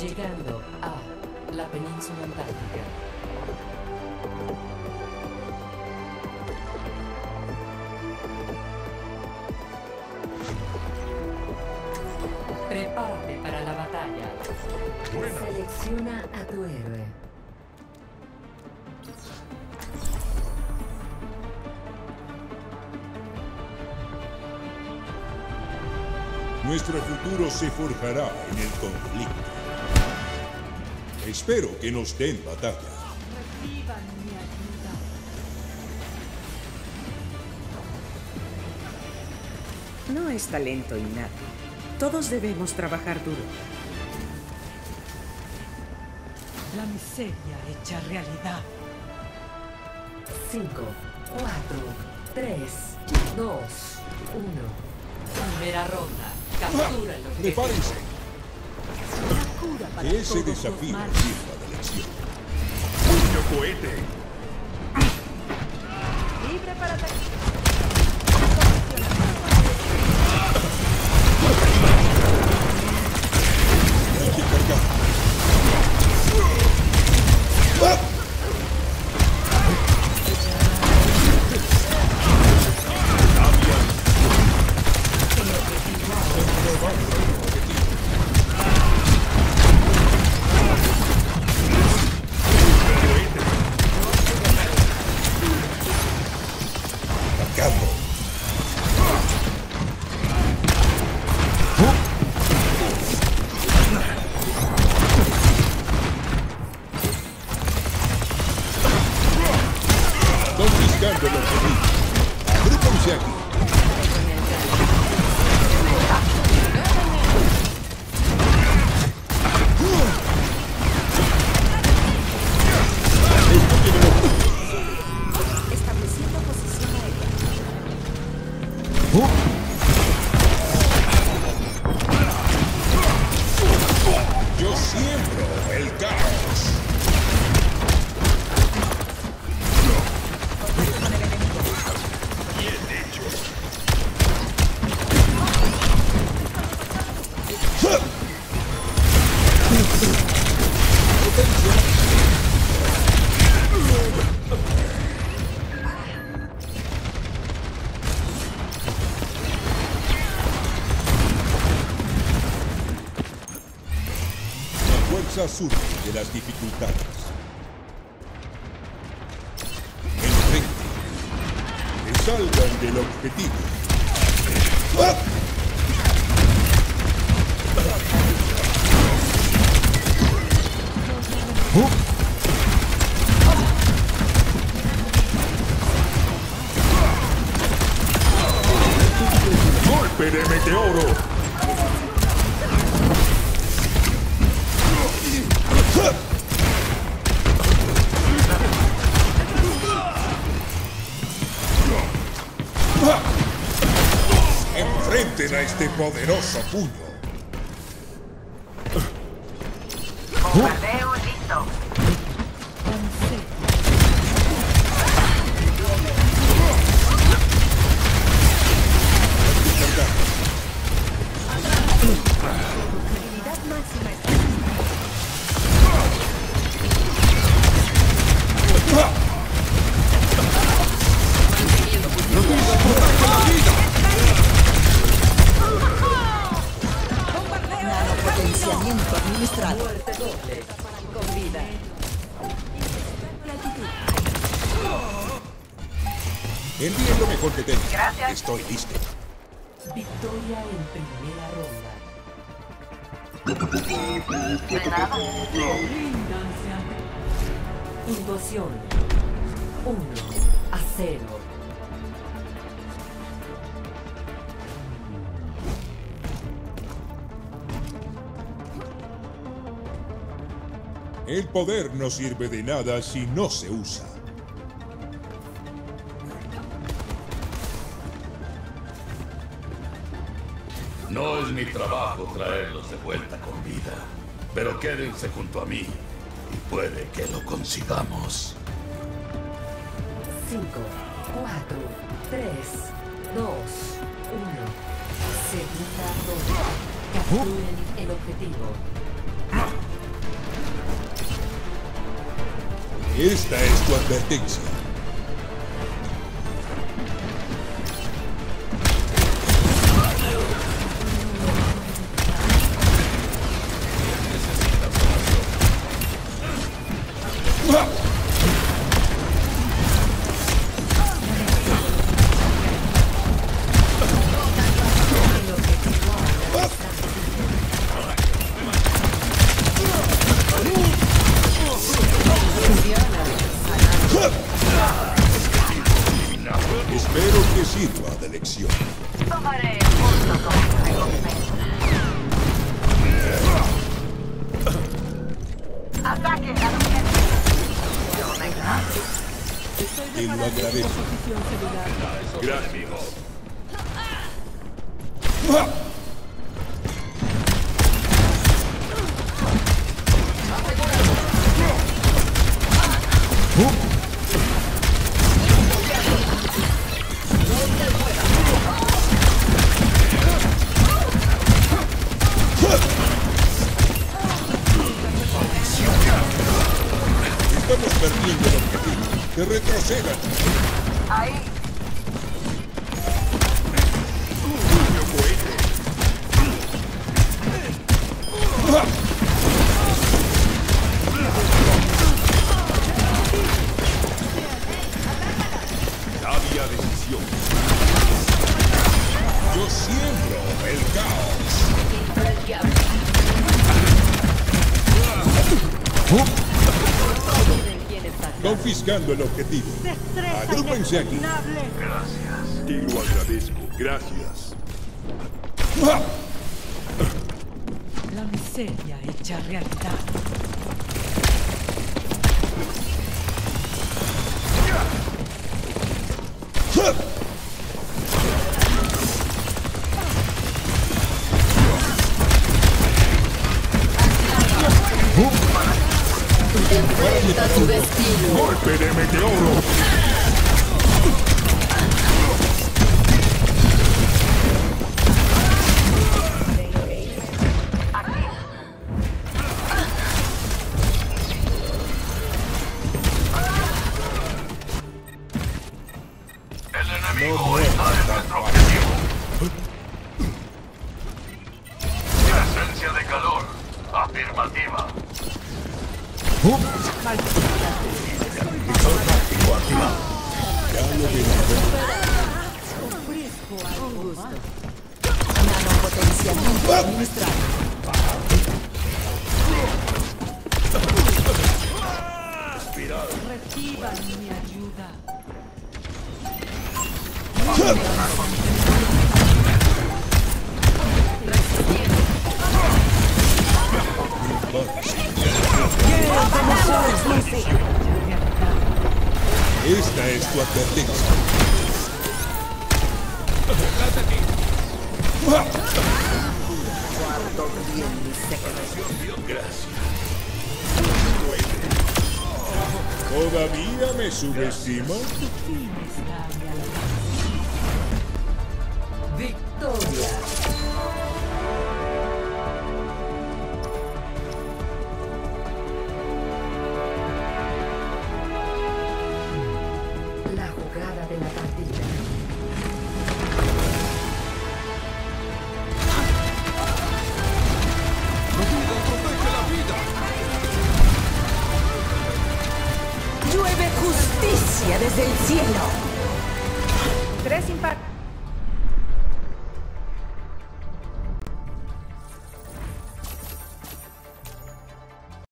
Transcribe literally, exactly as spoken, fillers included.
Llegando a la península antártica. Prepárate para la batalla. Buena. Selecciona a tu héroe. Nuestro futuro se forjará en el conflicto. Espero que nos den batalla. Reciban mi ayuda. No es talento innato. Todos debemos trabajar duro. La miseria hecha realidad. cinco, cuatro, tres, dos, uno. Primera ronda. Captura el objetivo. ¡Prepárense! La cura para Que ese todos los desafío males. sirva de lección. ¡Puño cohete! Libre para atacar. Hay que cargar. Cargando. Confiscando el objetivo. Agrúpense aquí. Estoy en el objetivo. Estableciendo posición aérea. Yo siembro el caos. Bien hecho. La fuerza surge de las dificultades. Enfrente. Que salgan del objetivo. ¡Ah! ¡Golpe de meteoro! Enfrenten a este poderoso puño. Bombardeo listo. Habilidad máxima está. Nanopotenciamiento administrado. Muerte doble. Con vida. Envíen lo mejor que tengan. Gracias. Estoy listo. Victoria en primera ronda. De nada. Ríndanse. Invasión. Uno a cero. El poder no sirve de nada si no se usa. No es mi trabajo traerlos de vuelta con vida, pero quédense junto a mí y puede que lo consigamos. Cinco, cuatro, tres, dos, uno. Segunda ronda. Capturen el objetivo. Esta es tu advertencia. Espero que sirva de lección. Tomaré el mundo como recompensa. Ataque a los enemigos. Yo me encargo. Te lo agradezco. Posición celular. Gracias. Estamos perdiendo el objetivo. Que retrocedan. Ahí. Puño cohete. Sabia decisión. Yo siembro el caos. Confiscando el objetivo. Destreza Agrúpense aquí. inexpugnable. Te lo agradezco. Gracias. La miseria hecha realidad. Golpe de meteoro. El enemigo está en nuestro objetivo. Presencia de calor. Afirmativa. Ya lo verás. Nanopotenciamiento administrado. Reciban mi ayuda. Esta es tu advertencia. Guardo bien mis secretos. Gracias. ¿Todavía me subestima? Fin está a mi alcance. Victoria. La jugada de la partida. Llueve justicia desde el cielo. Tres impactos.